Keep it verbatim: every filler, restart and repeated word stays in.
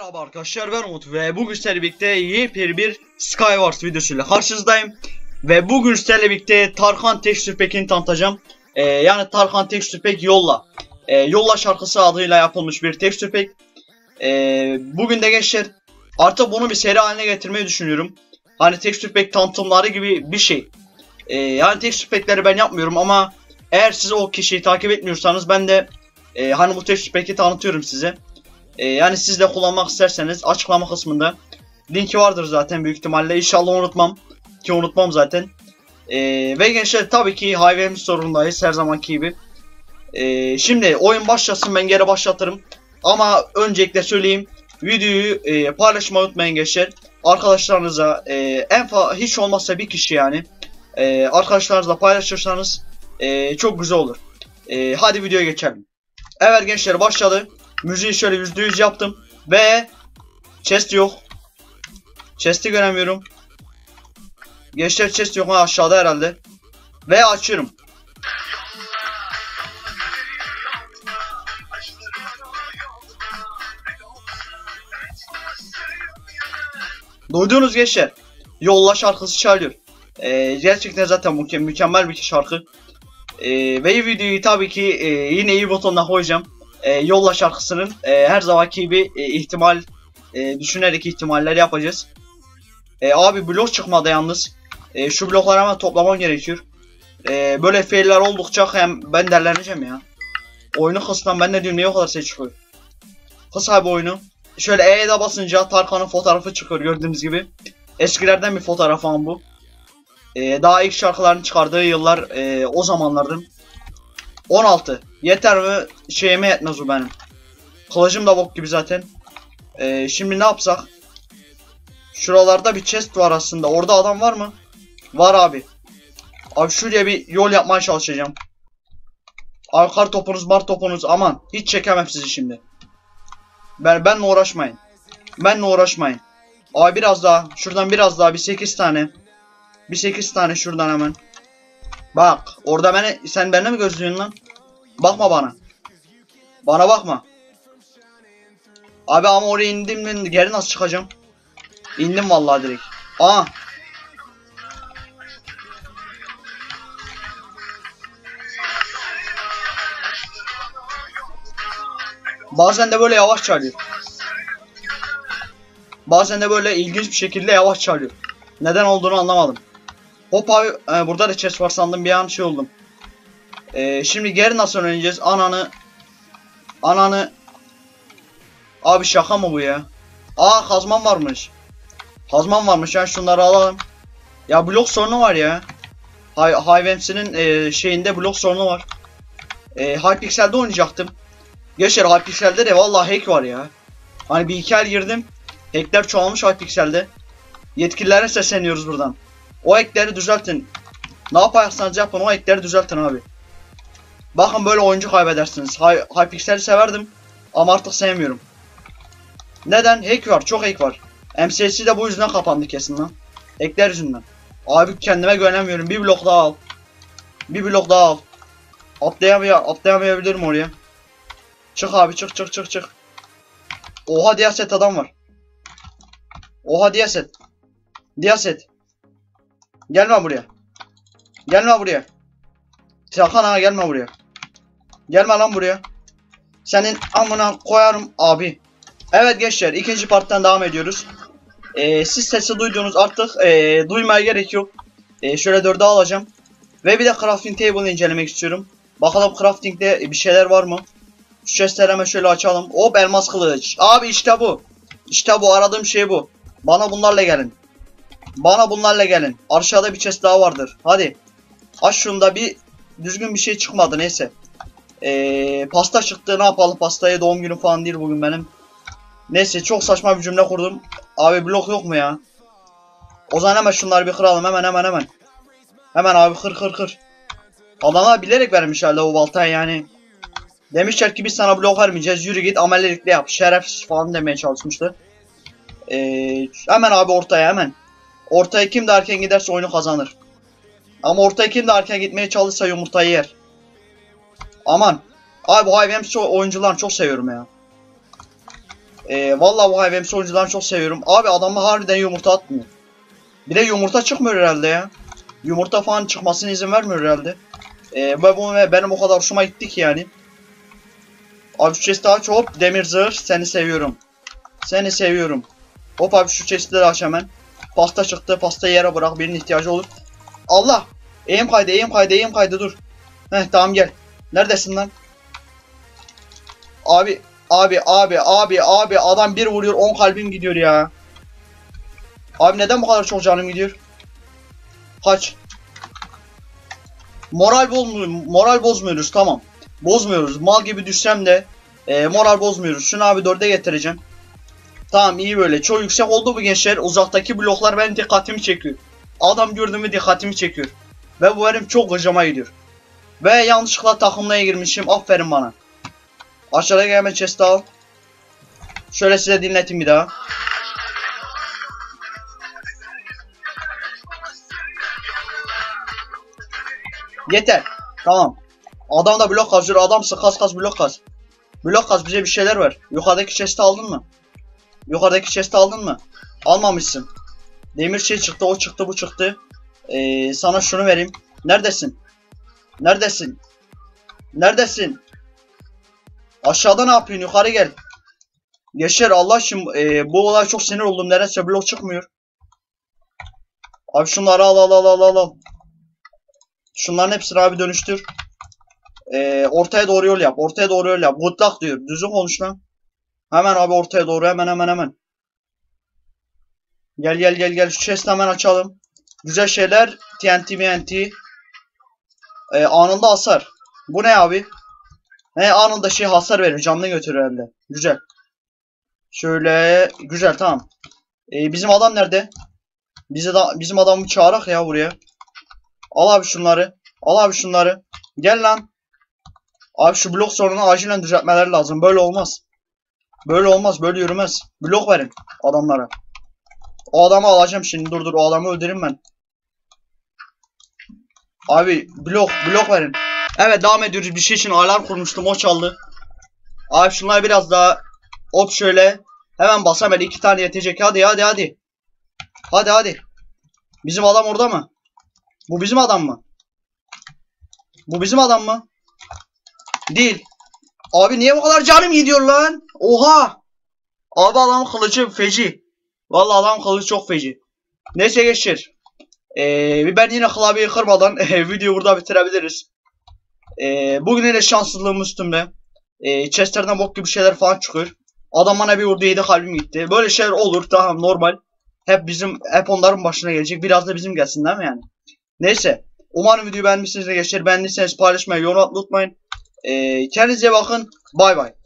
Merhaba arkadaşlar, ben Umut ve bugün sizlerle birlikte yepyeni bir Skywars videosuyla karşınızdayım. Ve bugün sizlerle birlikte Tarkan Texture Pack'ini tanıtacağım. Ee, yani Tarkan Texture Pack Yolla. Ee, Yolla şarkısı adıyla yapılmış bir Texture Pack. Ee, bugün de gençler artık bunu bir seri haline getirmeyi düşünüyorum. Hani Texture Pack tanıtımları gibi bir şey. Ee, yani Texture Pack'leri ben yapmıyorum ama eğer siz o kişiyi takip etmiyorsanız ben de e, hani bu Texture Pack'i tanıtıyorum size. Ee, yani siz de kullanmak isterseniz açıklama kısmında linki vardır zaten büyük ihtimalle. İnşallah unutmam ki unutmam zaten. Ee, ve gençler tabii ki highway'imiz sorundayız her zamanki gibi. Ee, şimdi oyun başlasın, ben geri başlatırım. Ama öncelikle söyleyeyim, videoyu e, paylaşmayı unutmayın gençler. Arkadaşlarınıza e, en fazla hiç olmazsa bir kişi yani e, arkadaşlarınızla paylaşırsanız e, çok güzel olur. E, hadi videoya geçelim. Evet gençler, başladı. Müziği şöyle yüzde yüz yaptım ve chest yok. Chest'i göremiyorum. Gençler chest yok, aşağıda herhalde. Ve açıyorum. Duydunuz gençler. Yolla şarkısı çalıyor. Ee, gerçekten zaten müke mükemmel bir şarkı. Ee, ve videoyu tabii ki e, yine iyi butonuna koyacağım. E, Yolla şarkısının e, her zamanki gibi e, ihtimal e, düşünerek ihtimaller yapacağız. E, abi blok çıkmadı yalnız. E, şu blokları hemen toplamam gerekiyor. E, böyle failler oldukça hem ben derleneceğim ya. Oyunu kısmen ben ne diyorum, niye o kadar ses çıkıyor. Kıs abi oyunu. Şöyle E'ye de basınca Tarkan'ın fotoğrafı çıkıyor gördüğünüz gibi. Eskilerden bir fotoğraf falan bu. E, daha ilk şarkılarını çıkardığı yıllar e, o zamanlardım. on altı. Yeter mi? Şeyime yetmez o benim. Kılıcım da bok gibi zaten. Ee, şimdi ne yapsak? Şuralarda bir chest var aslında. Orada adam var mı? Var abi. Abi şuraya bir yol yapmaya çalışacağım. Abi kar topunuz, mar topunuz, aman. Hiç çekemem sizi şimdi. Ben, benle uğraşmayın. Benle uğraşmayın. Abi biraz daha. Şuradan biraz daha. Bir sekiz tane. Bir sekiz tane şuradan hemen. Bak. Orada beni, sen benimle mi gözlüyorsun lan? Bakma bana. Bana bakma. Abi ama oraya indim mi geri nasıl çıkacağım? İndim vallahi direkt. Aa. Bazen de böyle yavaş çalıyor. Bazen de böyle ilginç bir şekilde yavaş çalıyor. Neden olduğunu anlamadım. Hop abi, e, burada da chest var sandım, bir an şey oldum. E, şimdi geri nasıl öğreneceğiz? Ananı. Ananı. Abi şaka mı bu ya? Aa, kazmam varmış. Kazmam varmış yani, şunları alalım. Ya blok sorunu var ya. Highway'sinin e, şeyinde blok sorunu var. E, Hypixel'de oynayacaktım. Geçer, Hypixel'de de vallahi hack var ya. Hani bir iki el girdim. Hackler çoğalmış Hypixel'de. Yetkililere sesleniyoruz buradan. O hackleri düzeltin. Ne yaparsanız yapın, o hackleri düzeltin abi. Bakın böyle oyuncu kaybedersiniz. Hypixel'i severdim ama artık sevmiyorum. Neden? Hack var, çok hack var. M C S de bu yüzden kapandı kesin lan. Hackler yüzünden. Abi kendime güvenemiyorum. Bir blok daha al. Bir blok daha al. Atlayamay atlayamayabilirim oraya. Çık abi, çık çık çık çık. Oha, Diyaset adam var. Oha Diyaset. Diyaset. Gelme buraya. Gelme buraya. Tarkan ağa gelme buraya. Gelme lan buraya. Senin amına koyarım abi. Evet gençler, ikinci parttan devam ediyoruz. Ee, siz sesi duyduğunuz artık e, duymaya gerek yok. E, şöyle dörde alacağım. Ve bir de crafting table'ı incelemek istiyorum. Bakalım crafting'de bir şeyler var mı? Şu chestleri hemen şöyle açalım. Hop, elmas kılıç. Abi işte bu. İşte bu, aradığım şey bu. Bana bunlarla gelin. Bana bunlarla gelin. Aşağıda bir chest daha vardır. Hadi. Aç şunu da, bir düzgün bir şey çıkmadı, neyse. Ee, pasta çıktı, ne yapalım, pastaya doğum günü falan değil bugün benim. Neyse, çok saçma bir cümle kurdum. Abi blok yok mu ya? O zaman hemen şunları bir kıralım, hemen hemen hemen. Hemen abi, kır kır kır. Adamlar bilerek vermiş herhalde o baltayı yani. Demişler ki biz sana blok vermeyeceğiz, yürü git amelelikle yap, şerefsiz falan demeye çalışmıştı. Ee, hemen abi ortaya, hemen. Ortaya kim de erken giderse oyunu kazanır. Ama ortaya kim de erken gitmeye çalışsa yumurtayı yer. Aman. Abi bu Highway'im oyuncularını çok seviyorum ya. Ee, vallahi bu hayvan oyuncularını çok seviyorum. Abi adamı harbiden yumurta atmıyor. Bir de yumurta çıkmıyor herhalde ya. Yumurta falan çıkmasına izin vermiyor herhalde. Ee, ve bu benim o kadar hoşuma gitti ki yani. Abi şu chest'i aç, hop, demir zırh, seni seviyorum. Seni seviyorum. Hop abi şu chest'leri aç hemen. Pasta çıktı, pastayı yere bırak, birinin ihtiyacı olur. Allah! Eğim kaydı, eğim kaydı, eğim kaydı, dur. Heh, tamam gel. Neredesin lan? Abi, abi, abi, abi, abi, adam bir vuruyor, on kalbim gidiyor ya. Abi neden bu kadar çok canım gidiyor? Kaç. Moral bozmuyoruz, moral bozmuyoruz, tamam. Bozmuyoruz. Mal gibi düşsem de e, moral bozmuyoruz. Şunu abi dörde getireceğim. Tamam, iyi böyle. Çok yüksek oldu bu gençler. Uzaktaki bloklar benim dikkatimi çekiyor. Adam gördüğümü dikkatimi çekiyor. Ve bu benim çok gıcıma gidiyor. Ve yanlışlıkla takımlaya girmişim. Aferin bana. Aşağıdaki hemen chest'i al. Şöyle size dinleteyim bir daha. Yeter. Tamam. Adam da blok kazıyor. Adamsa kas kas blok kaz. Blok kaz, bize bir şeyler ver. Yukarıdaki chest'i aldın mı? Yukarıdaki chest'i aldın mı? Almamışsın. Demir şey çıktı, o çıktı, bu çıktı. Ee, sana şunu vereyim. Neredesin? Neredesin? Neredesin? Aşağıda ne yapıyorsun? Yukarı gel. Geçer Allah aşkına, e, bu olay çok sinir oldum. Neredeyse blok çıkmıyor. Abi şunları al al al al al al. Şunların hepsini abi dönüştür. Ee, ortaya doğru yol yap. Ortaya doğru yol yap. Good luck diyor. Düzgün konuş lan. Hemen abi ortaya doğru, hemen hemen hemen. Gel gel gel gel. Şu chest'i hemen açalım. Güzel şeyler. T N T M N T. Ee, anında hasar. Bu ne abi? He, anında şey hasar verir. Canını götürür herhalde. Güzel. Şöyle. Güzel, tamam. Ee, bizim adam nerede? Bize da, bizim adamı çağırak ya buraya. Al abi şunları. Al abi şunları. Gel lan. Abi şu blok sorununu acilen düzeltmeler lazım. Böyle olmaz. Böyle olmaz. Böyle yürümez. Blok verin adamlara. O adamı alacağım şimdi. Dur dur. O adamı öldürürüm ben. Abi blok. Blok verin. Evet, devam ediyoruz. Bir şey için alarm kurmuştum. O çaldı. Abi şunları biraz daha. Hop şöyle. Hemen bas hemen. iki tane yetecek. Hadi hadi hadi. Hadi hadi. Bizim adam orada mı? Bu bizim adam mı? Bu bizim adam mı? Değil. Abi niye bu kadar canım gidiyor lan? Oha. Abi adamın kılıcı feci. Vallahi adamın kılıcı çok feci. Neyse geçir. Ee, ben yine klavyeyi kırmadan videoyu burada bitirebiliriz. Ee, bugün yine şanssızlığım üstümde. Ee, chestlerden bok gibi şeyler falan çıkıyor. Adam bana bir vurdu, yedi kalbim gitti. Böyle şeyler olur, tamam, normal. Hep bizim, hep onların başına gelecek. Biraz da bizim gelsin değil mi yani? Neyse. Umarım videoyu beğenmişsinizdir gençler. Beğendiyseniz paylaşmayı, yorum atmayı unutmayın. Ee, kendinize bakın. Bay bay.